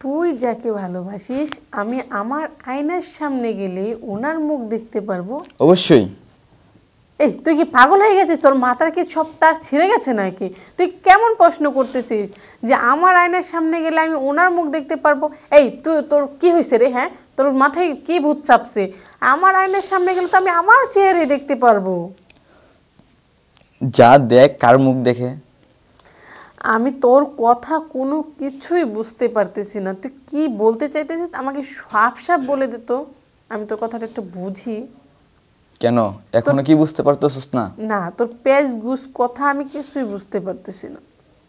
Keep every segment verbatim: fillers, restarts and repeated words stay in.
তুই যাকে ভালোবাসিস আমি আমার আয়নার সামনে গেলে ওনার মুখ দেখতে পারবো? অবশ্যই। এই তুই কি পাগল হয়ে গেছিস? তোর মাথার কি সব তার ছিঁড়ে গেছে নাকি? তুই কেমন প্রশ্ন করতেছিস যে আমার আয়নার সামনে গেলে আমি ওনার মুখ দেখতে পারবো? এই তুই তোর কি হয়েছে রে? হ্যাঁ, তোর মাথায় কি ভূত চাপছে? আমার আয়নার সামনে গেলে তো আমি আমার চেহারা দেখতে পারবো। যা দেখ, কার মুখ দেখে? আমি তোর কথা কোনো কিছুই বুঝতে পারতেছি না। তুই কি বলতে চাইতেছিস আমাকে সাফ সাফ বলে দে তো, আমি তোর কথাটা একটু বুঝি। কেন এখনো কি বুঝতে পারতেছিস না? না, তোর পেজ গুছ কথা আমি কিছুই বুঝতে পারতেছি না।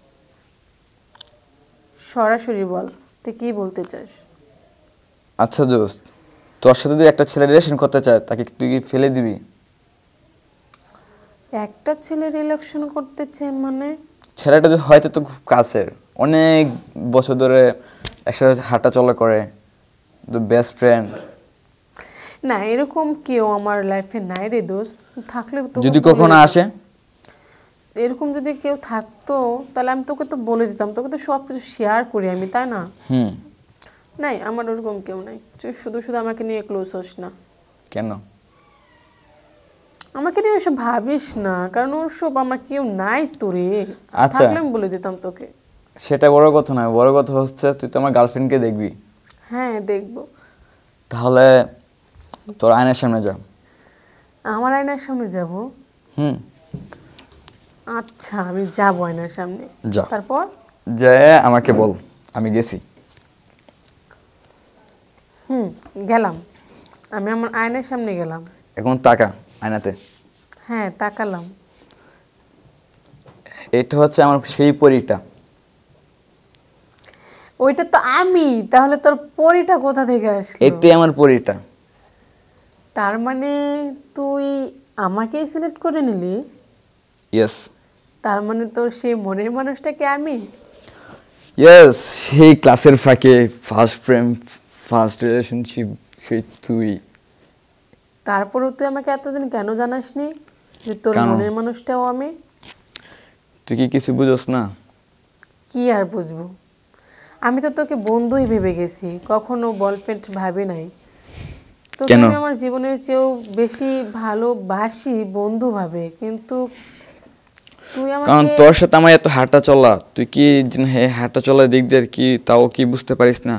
সরাসরি বল তুই কি বলতে চাস। আচ্ছা দোস্ত, তোর সাথে যদি একটা ছেলে রিলেশন করতে চায় তাকে তুই কি ফেলে দিবি? একটা ছেলে রিলেশন করতে চায় মানে? ছেলেটা যে হয়তো তো খুব কাছের, অনেক বছর ধরে একসাথে হাঁটা চলা করে, তো বেস্ট ফ্রেন্ড। না, এরকম কেউ আমার লাইফে নাই রে দোস্ত। থাকলে তো যদি কখনো আসে, এরকম যদি কেউ থাকতো তাহলে আমি তোকে তো বলে দিতাম, তোকে তো সব কিছু শেয়ার করি আমি, তাই না? হুম। নাই, আমার ওরকম কেউ নাই। তুই শুধু শুধু আমাকে নিয়ে ক্লোজ হোস না। কেন? আমাকে নিয়ে ওসব ভাবিস না, কারণ ওর সব আমার কেউ নাই তো রে। আচ্ছা, থাকলে আমি বলে দিতাম তোকে। সেটা বড় কথা নয়, বড় কথা হচ্ছে তুই তো আমার গার্লফ্রেন্ডকে দেখবি। হ্যাঁ দেখবো। তাহলে তোর আয়নার সামনে যা। আমার আয়নার সামনে যাব? হুম। আচ্ছা আমি যাবো আয়নার সামনে, যা। তারপর যে আমাকে বল আমি গেছি। হুম গেলাম, আমি আমার আয়নার সামনে গেলাম। এখন তাকা আয়নাতে। হ্যাঁ তাকালাম। এটা হচ্ছে আমার সেই পরীটা। ওইটা তো আমি, তাহলে তোর পরীটা কোথা থেকে আসলো? এটাই আমার পরীটা। তার মানে তুই আমাকেই সিলেক্ট করে নিলি? ইয়েস। তার মানে তোর সেই মনের মানুষটাকে আমি? ইয়েস, সেই ক্লাসের ফাঁকে ফার্স্ট ফ্রেম ফার্স্ট রিলেশনশিপ সেই তুই। তারপরও তুই আমাকে এতদিন কেন জানাসনি যে তোর কেন? মনের মানুষটাও আমি? তুই কি কিছু বুঝোস না? কি আর বুঝবো, আমি তো তোকে বন্ধুই ভেবে গেছি, কখনো বয়ফ্রেন্ড ভাবি নাই। তোকে কেন? আমি আমার জীবনের চেয়েও বেশি ভালোবাসি বন্ধু ভাবে, কিন্তু তুই কারণ আমাকে তোর সাথে আমার এত হাঁটা চলা, তুই কি হাঁটা চলার দিক দিয়ে কি তাও কি বুঝতে পারিস না?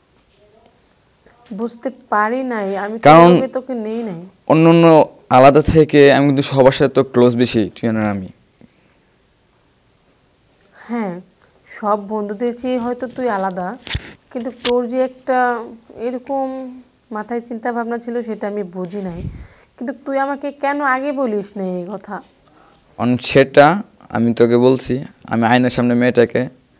বুঝতে পারি নাই, আমি কারণ তোকে তোকে নেই নাই। অন্য অন্য আলাদা থেকে আমি কিন্তু সবার সাথে তো ক্লোজ বেশি, তুই আর আমি। হ্যাঁ, সব বন্ধুদের চেয়ে হয়তো তুই আলাদা, কিন্তু তোর যে একটা এরকম মাথায় চিন্তা ভাবনা ছিল সেটা আমি বুঝি নাই। কিন্তু তুই আমাকে কেন আগে বলিস না এই কথা? অন সেটা আমি তোকে বলছি, আমি আয়নার সামনে মেয়েটাকে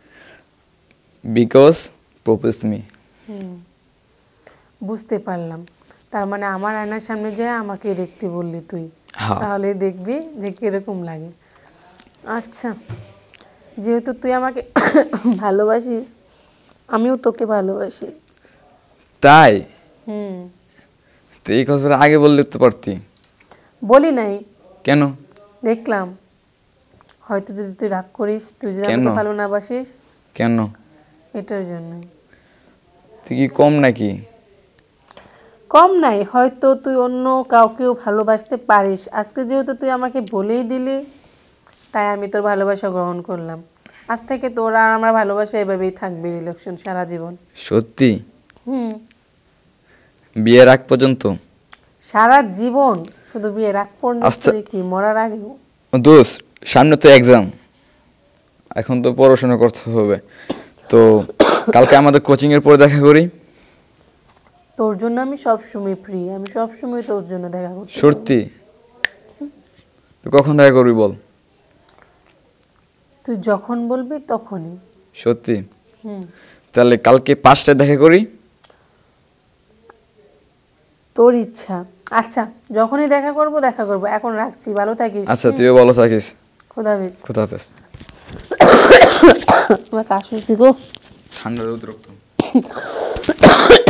বিকজ প্রপোজ মি। হুম, বুঝতে পারলাম। তার মানে আমার আয়নার সামনে যায় আমাকে দেখতে বললি তুই, হ্যাঁ। তাহলে দেখবি যে কিরকম লাগে। আচ্ছা, যেহেতু তুই আমাকে ভালোবাসিস আমিও তোকে ভালোবাসি। তাই? হুম। তো এই কথাটা আগে বললে তো পারতি। বলি নাই। কেন? দেখলাম হয়তো যদি তুই রাগ করিস, তুই যদি কেন? আমাকে ভালো না বাসিস। কেন? এটার জন্যই। তুই কি কম নাকি? কম নাই, হয়তো তুই অন্য কাউকেও ভালোবাসতে পারিস। আজকে যেহেতু তুই আমাকে বলেই দিলি, তাই আমি তোর ভালোবাসা গ্রহণ করলাম। আজ থেকে তোর আর আমার ভালোবাসা এভাবেই থাকবে, রিলেশন সারা জীবন। সত্যি? হুম, বিয়ের আগ পর্যন্ত? সারা জীবন। শুধু বিয়ের আগ পর্যন্ত আচ্ছা। কি, মরার আগেও? দোষ, সামনে তো এক্সাম, এখন তো পড়াশোনা করতে হবে। তো কালকে আমাদের কোচিং এর পরে দেখা করি। তোর জন্য আমি সব সময় ফ্রি, আমি সব সময় তোর জন্য দেখা করতে পারি। সত্যি? তো কখন দেখা করবি বল? তুই যখন বলবি তখনই। সত্যি? হুম। তাহলে কালকে পাঁচটায় দেখা করি। তোর ইচ্ছা। আচ্ছা, যখনই দেখা করব দেখা করব, এখন রাখছি, ভালো থাকিস। আচ্ছা, তুইও ভালো থাকিস। খোদা হাফেজ। খোদা হাফেজ। আমার কাশ হয়েছে গো। ঠান্ডা রোদ রক্ত।